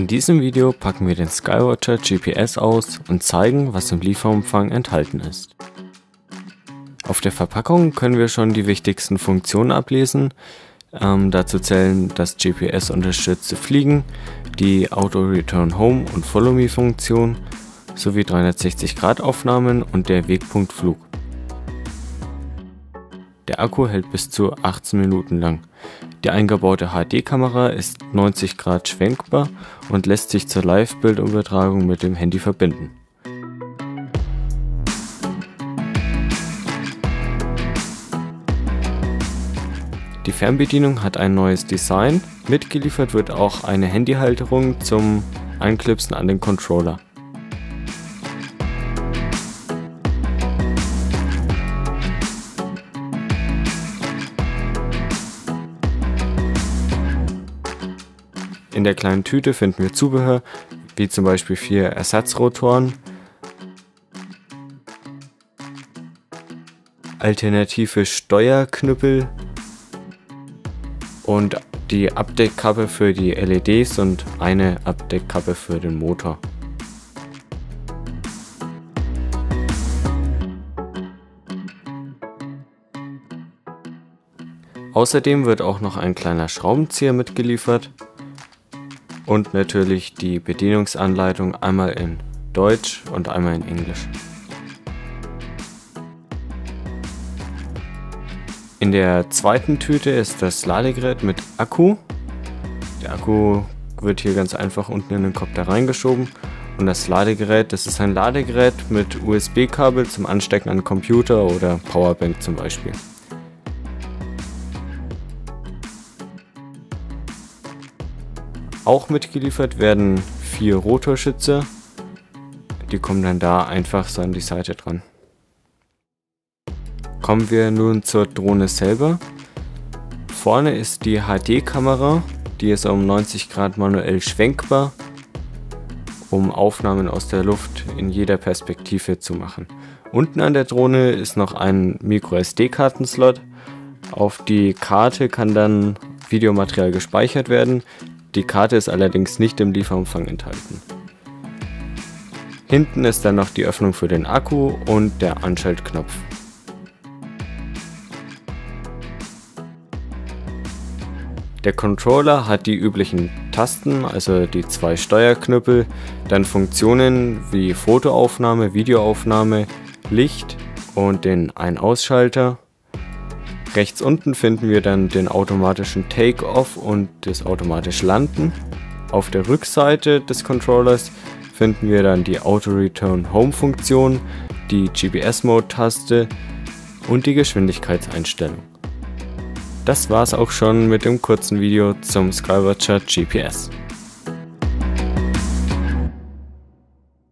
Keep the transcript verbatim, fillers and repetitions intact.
diesem Video packen wir den Skywatcher G P S aus und zeigen, was im Lieferumfang enthalten ist. Auf der Verpackung können wir schon die wichtigsten Funktionen ablesen. Ähm, dazu zählen das G P S unterstützte Fliegen, die Auto Return Home und Follow Me Funktion sowie dreihundertsechzig Grad Aufnahmen und der Wegpunkt Flug. Der Akku hält bis zu achtzehn Minuten lang. Die eingebaute H D-Kamera ist neunzig Grad schwenkbar und lässt sich zur Live-Bildübertragung mit dem Handy verbinden. Die Fernbedienung hat ein neues Design. Mitgeliefert wird auch eine Handyhalterung zum Anklipsen an den Controller. In der kleinen Tüte finden wir Zubehör, wie zum Beispiel vier Ersatzrotoren, alternative Steuerknüppel und die Abdeckkappe für die L E Ds und eine Abdeckkappe für den Motor. Außerdem wird auch noch ein kleiner Schraubenzieher mitgeliefert. Und natürlich die Bedienungsanleitung einmal in Deutsch und einmal in Englisch. In der zweiten Tüte ist das Ladegerät mit Akku. Der Akku wird hier ganz einfach unten in den Kopter reingeschoben. Und das Ladegerät, das ist ein Ladegerät mit U S B-Kabel zum Anstecken an Computer oder Powerbank zum Beispiel. Auch mitgeliefert werden vier Rotorschütze, die kommen dann da einfach so an die Seite dran. Kommen wir nun zur Drohne selber. Vorne ist die H D-Kamera, die ist um neunzig Grad manuell schwenkbar, um Aufnahmen aus der Luft in jeder Perspektive zu machen. Unten an der Drohne ist noch ein Micro S D-Kartenslot. Auf die Karte kann dann Videomaterial gespeichert werden. Die Karte ist allerdings nicht im Lieferumfang enthalten. Hinten ist dann noch die Öffnung für den Akku und der Anschaltknopf. Der Controller hat die üblichen Tasten, also die zwei Steuerknüppel, dann Funktionen wie Fotoaufnahme, Videoaufnahme, Licht und den Ein-Ausschalter. Rechts unten finden wir dann den automatischen Take-Off und das automatische Landen. Auf der Rückseite des Controllers finden wir dann die Auto Return Home Funktion, die G P S-Mode-Taste und die Geschwindigkeitseinstellung. Das war's auch schon mit dem kurzen Video zum Skywatcher G P S.